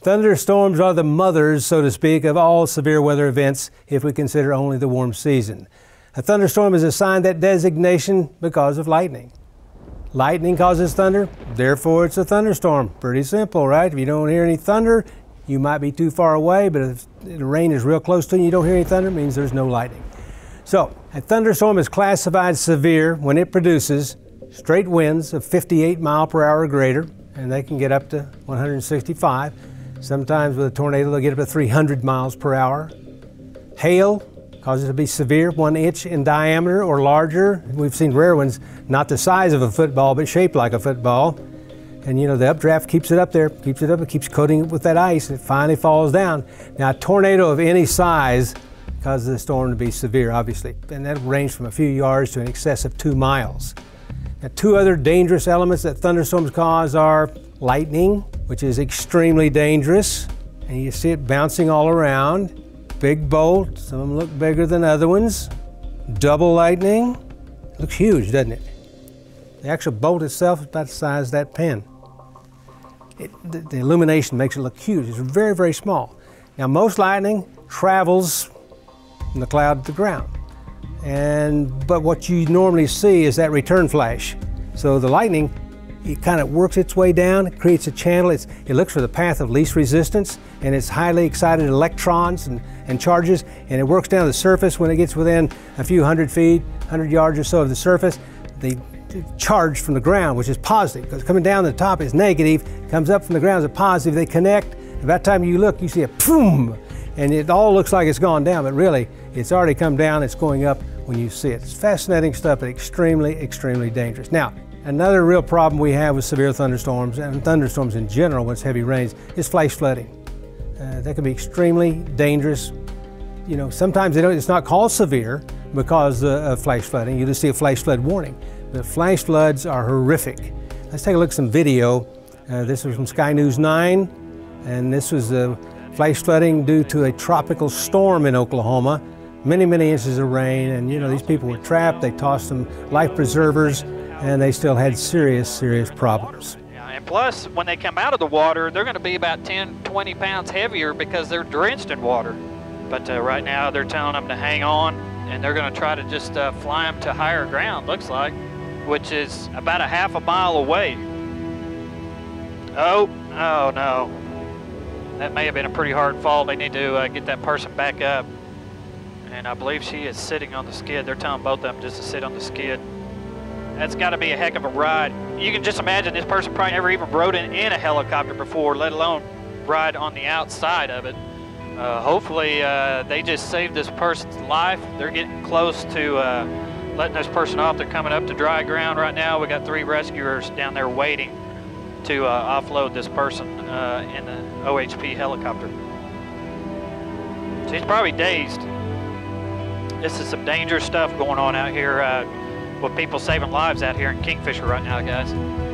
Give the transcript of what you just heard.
Thunderstorms are the mothers, so to speak, of all severe weather events if we consider only the warm season. A thunderstorm is assigned that designation because of lightning. Lightning causes thunder, therefore it's a thunderstorm. Pretty simple, right? If you don't hear any thunder, you might be too far away, but if the rain is real close to you and you don't hear any thunder, it means there's no lightning. So, a thunderstorm is classified severe when it produces straight winds of 58 mile per hour or greater, and they can get up to 165. Sometimes with a tornado, they'll get up to 300 miles per hour. Hail causes it to be severe, 1 inch in diameter or larger. We've seen rare ones, not the size of a football, but shaped like a football. And you know, the updraft keeps it up there, keeps it up, it keeps coating it with that ice, and it finally falls down. Now, a tornado of any size causes the storm to be severe, obviously, and that'll range from a few yards to in excess of 2 miles. Now, two other dangerous elements that thunderstorms cause are lightning, which is extremely dangerous, and you see it bouncing all around. Big bolt, some of them look bigger than other ones. Double lightning, looks huge, doesn't it? The actual bolt itself is about the size of that pen. The illumination makes it look huge. It's very, very small. Now, most lightning travels from the cloud to the ground. But what you normally see is that return flash. So the lightning, it kind of works its way down, it creates a channel, it looks for the path of least resistance, and it's highly excited electrons and charges, and it works down the surface. When it gets within a few 100 feet, 100 yards or so of the surface, the charge from the ground, which is positive, because coming down the top is negative, comes up from the ground is a positive, they connect. About the time you look, you see a boom, and it all looks like it's gone down, but really, it's already come down, it's going up when you see it. It's fascinating stuff, but extremely, extremely dangerous. Now, another real problem we have with severe thunderstorms, and thunderstorms in general when it's heavy rains, is flash flooding. That can be extremely dangerous. You know, sometimes it's not called severe because of flash flooding. You just see a flash flood warning. The flash floods are horrific. Let's take a look at some video. This was from Sky News 9, and this was flash flooding due to a tropical storm in Oklahoma. Many, many inches of rain, and you know, these people were trapped. They tossed some life preservers, and they still had serious, serious problems. And plus, when they come out of the water, they're going to be about 10, 20 pounds heavier because they're drenched in water. But right now, they're telling them to hang on, and they're going to try to just fly them to higher ground, looks like, which is about a half a mile away. Oh no. That may have been a pretty hard fall. They need to get that person back up. And I believe she is sitting on the skid. They're telling both of them just to sit on the skid. That's got to be a heck of a ride. You can just imagine this person probably never even rode in a helicopter before, let alone ride on the outside of it. Hopefully they just saved this person's life. They're getting close to letting this person off. They're coming up to dry ground right now. We got 3 rescuers down there waiting to offload this person in the OHP helicopter. She's probably dazed. This is some dangerous stuff going on out here with people saving lives out here in Kingfisher right now, guys.